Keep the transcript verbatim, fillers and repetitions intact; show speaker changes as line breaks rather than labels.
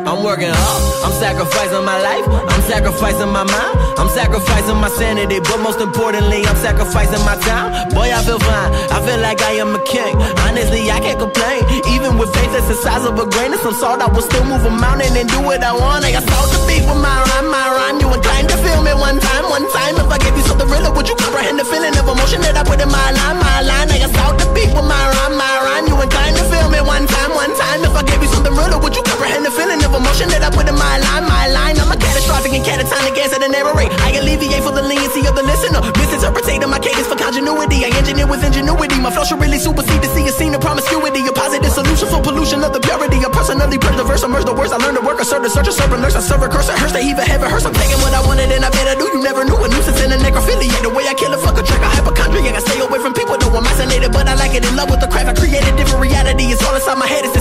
I'm working hard, I'm sacrificing my life, I'm sacrificing my mind, I'm sacrificing my sanity, but most importantly, I'm sacrificing my time. Boy, I feel fine, I feel like I am a king. Honestly, I can't complain. Even with faith that's the size of a grain of some salt, I will still move a mountain and do what I want. I got salt to beat with my rhyme, my rhyme. You inclined to feel me one time, one time. If I gave you something real, would you comprehend the feeling of emotion that I put in my line, my line? I got salt to beat with my rhyme, my rhyme. You inclined to feel me one time, one time. If I gave you something real, would you comprehend the feeling of emotion that I put in my line, my line? I'm a catastrophic and catatonic answer to narrate. I alleviate for the leniency of the listener, misinterpreting my cadence for continuity. I engineer with ingenuity. My flow should really supersede to see a scene of promiscuity. A positive solution for pollution of the purity. I personally purge the verse, immerse the words. I learn to work, I serve the search, I serve alerts, I serve a curse, I hearse, they even have a hearse. I'm taking what I wanted and I better do. You never knew a nuisance and a necrophiliac. The way I kill a fuck a track, a hypochondriac. I stay away from people, though I'm isolated, but I like it. In love with the craft, I created different reality. It's all inside my head. It's